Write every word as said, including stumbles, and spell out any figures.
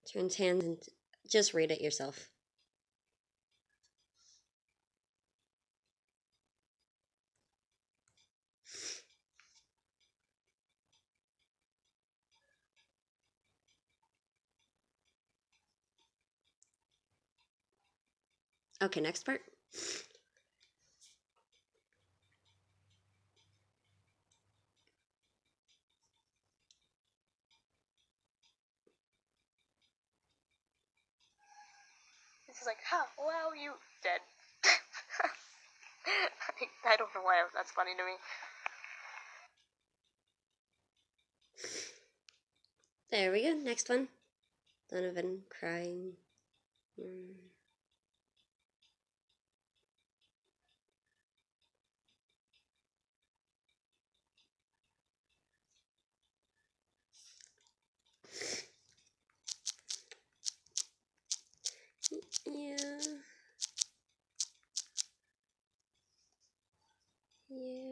Turns hands and just read it yourself. Okay, next part. This is like, huh, wow, you dead. I, I don't know why that's funny to me. There we go. Next one. Donovan crying. Mm. Yeah. Yeah.